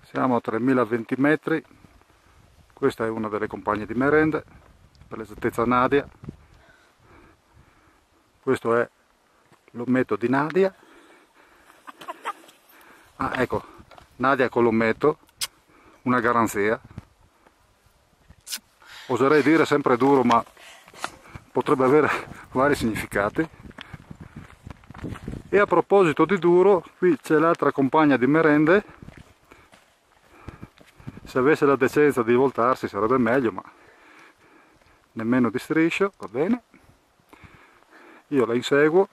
Siamo a 3020 metri, questa è una delle compagne di merende, per l'esattezza Nadia. Questo è l'ometto di Nadia. Ah, ecco, Nadia con l'ometto, una garanzia. Oserei dire sempre duro, ma potrebbe avere vari significati. E a proposito di duro, qui c'è l'altra compagna di merende. Se avesse la decenza di voltarsi sarebbe meglio, ma nemmeno di striscio, va bene. Io la inseguo.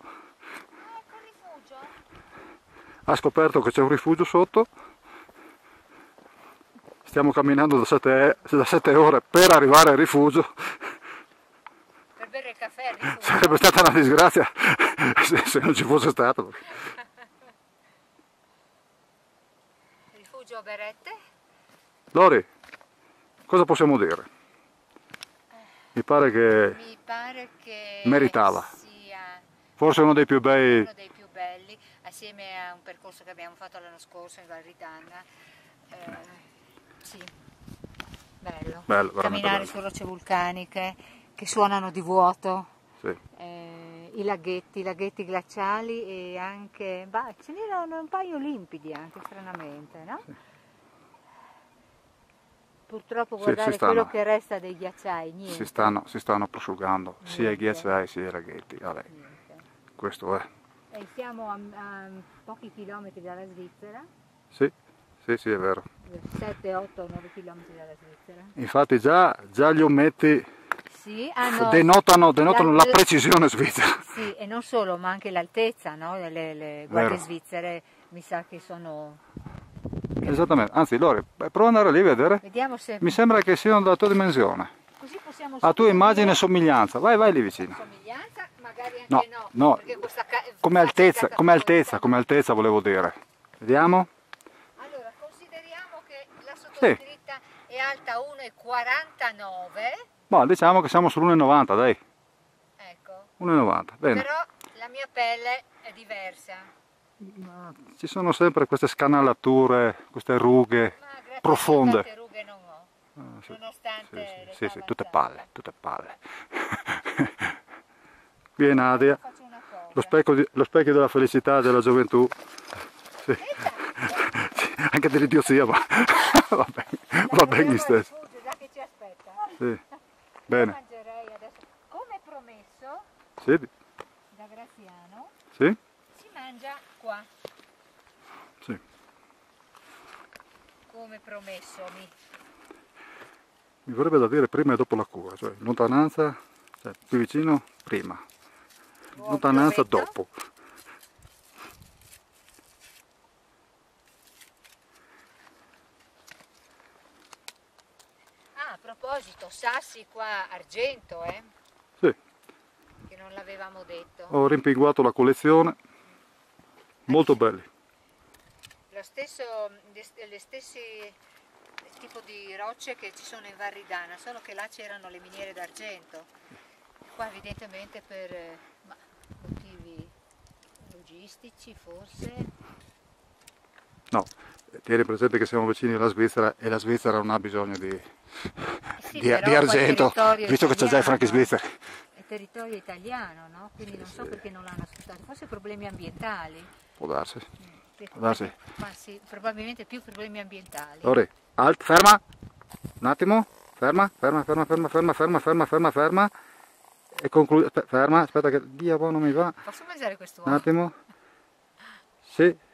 Ha scoperto che c'è un rifugio sotto. Stiamo camminando da 7 ore per arrivare al rifugio. Per bere il caffè al rifugio. Sarebbe stata una disgrazia se non ci fosse stato. Rifugio Berette. Lori, cosa possiamo dire? Mi pare che meritava. Sia Forse uno dei più bei. uno dei più belli, assieme a un percorso che abbiamo fatto l'anno scorso in Val Ritanna. Sì, bello. Bello, veramente Camminare bello. su rocce vulcaniche che suonano di vuoto. Sì. I laghetti glaciali e anche, ce n'erano un paio limpidi anche stranamente, no? Sì. Purtroppo Sì, guardare quello che resta dei ghiacciai, niente. Si stanno prosciugando, sia i ghiacciai sia i laghetti. Vabbè, questo è. E siamo a pochi chilometri dalla Svizzera. Sì, sì, è vero. 7, 8, 9 chilometri dalla Svizzera. Infatti già gli ometti Sì, denotano la precisione svizzera. Sì, e non solo, ma anche l'altezza, no? Le guardie svizzere mi sa che sono... Esattamente, anzi Lori, prova ad andare lì a vedere. Vediamo se... Mi sembra che siano della tua dimensione. Così possiamo... A tua immagine e somiglianza, vai lì vicino. Somiglianza? Magari anche No, perché come altezza volevo dire. Vediamo? Allora, consideriamo che la sottoscritta è alta 1,49. Boh, diciamo che siamo sull'1,90, dai. Ecco. 1,90, bene. Però la mia pelle è diversa. Ci sono sempre queste scanalature, queste rughe profonde. Queste rughe non ho, Sì, nonostante sì, tutte palle. Qui è Nadia, lo specchio della felicità e della gioventù. Sì. Anche dell'idiozia, ma va bene gli stessi. Già che ci aspetta. Sì. Bene. Mangerei adesso, come promesso Sì. da Graziano, Sì? si mangia qua. Sì. Come promesso. Mi vorrebbe da dire prima e dopo la cura, cioè in lontananza, cioè più vicino prima, in lontananza dopo. A proposito, sassi qua argento, Sì. che non l'avevamo detto. Ho rimpinguato la collezione, molto belli. Le stesse tipo di rocce che ci sono in Val Ridana, solo che là c'erano le miniere d'argento. Qua evidentemente per motivi logistici forse. No, tieni presente che siamo vicini alla Svizzera e la Svizzera non ha bisogno di argento, visto che c'è già i franchi svizzeri. È territorio italiano, no? Quindi non so perché non l'hanno sfruttato, forse problemi ambientali. Può darsi. Ma sì, probabilmente più problemi ambientali. Lori, ferma, un attimo, ferma, e conclude, ferma, aspetta che Dio non mi va. Posso mangiare quest'uovo? Un attimo, sì.